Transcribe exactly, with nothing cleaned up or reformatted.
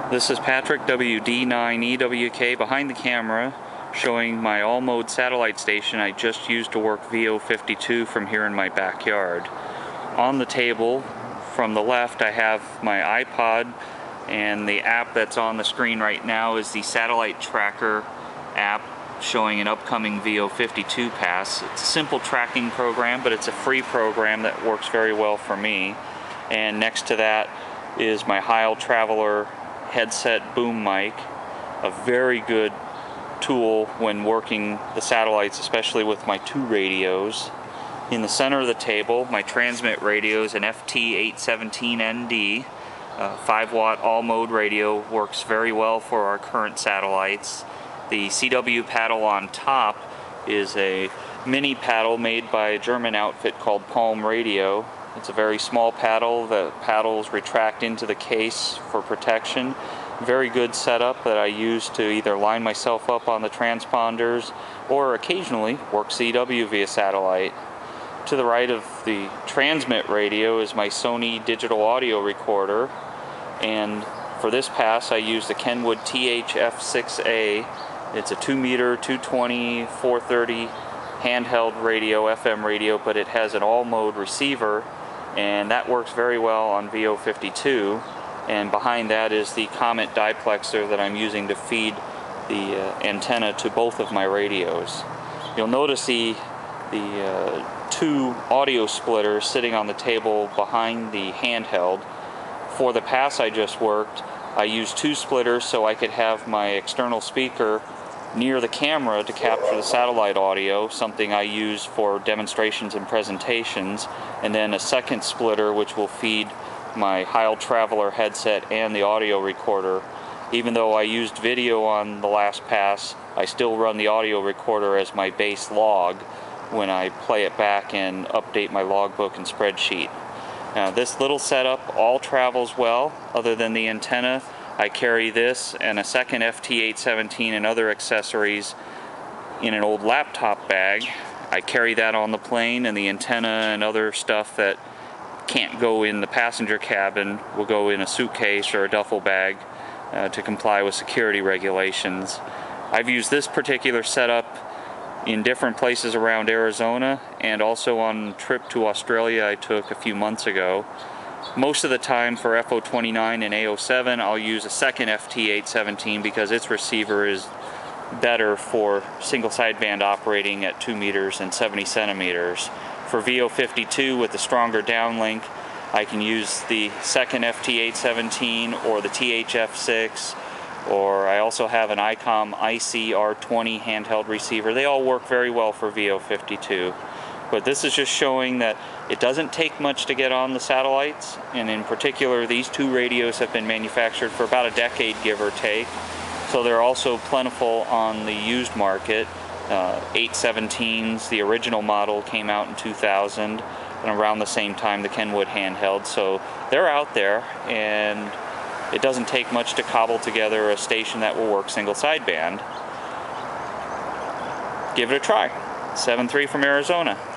This is Patrick, W D nine E W K, behind the camera, showing my all-mode satellite station I just used to work V O fifty-two from here in my backyard. On the table, from the left, I have my iPod, and the app that's on the screen right now is the satellite tracker app showing an upcoming V O fifty-two pass. It's a simple tracking program, but it's a free program that works very well for me. And next to that is my Heil Traveler headset boom mic, a very good tool when working the satellites, especially with my two radios. In the center of the table, my transmit radio is an F T eight seventeen N D, a five watt all-mode radio, works very well for our current satellites. The C W paddle on top is a mini paddle made by a German outfit called Palm Radio. It's a very small paddle. The paddles retract into the case for protection. Very good setup that I use to either line myself up on the transponders or occasionally work C W via satellite. To the right of the transmit radio is my Sony digital audio recorder, and for this pass I use the Kenwood T H F six A. It's a two meter, two twenty, four thirty handheld radio, F M radio, but it has an all-mode receiver, and that works very well on V O fifty-two. And behind that is the Comet diplexer that I'm using to feed the uh, antenna to both of my radios. You'll notice the, the uh, two audio splitters sitting on the table behind the handheld. For the pass I just worked, I used two splitters so I could have my external speaker near the camera to capture the satellite audio, something I use for demonstrations and presentations, and then a second splitter which will feed my Heil Traveler headset and the audio recorder. Even though I used video on the last pass, I still run the audio recorder as my base log when I play it back and update my logbook and spreadsheet. Now, this little setup all travels well. Other than the antenna, I carry this and a second F T eight seventeen and other accessories in an old laptop bag. I carry that on the plane, and the antenna and other stuff that can't go in the passenger cabin will go in a suitcase or a duffel bag uh, to comply with security regulations. I've used this particular setup in different places around Arizona, and also on a trip to Australia I took a few months ago. Most of the time for F O twenty-nine and A O seven I'll use a second F T eight seventeen because its receiver is better for single sideband operating at two meters and seventy centimeters. For V O fifty-two with the stronger downlink, I can use the second F T eight seventeen or the T H F six, or I also have an ICOM I C R twenty handheld receiver. They all work very well for V O fifty-two. But this is just showing that it doesn't take much to get on the satellites, and in particular these two radios have been manufactured for about a decade, give or take, so they're also plentiful on the used market. Uh, eight seventeens, the original model, came out in two thousand, and around the same time the Kenwood handheld, so they're out there, and it doesn't take much to cobble together a station that will work single sideband. Give it a try. seven three from Arizona.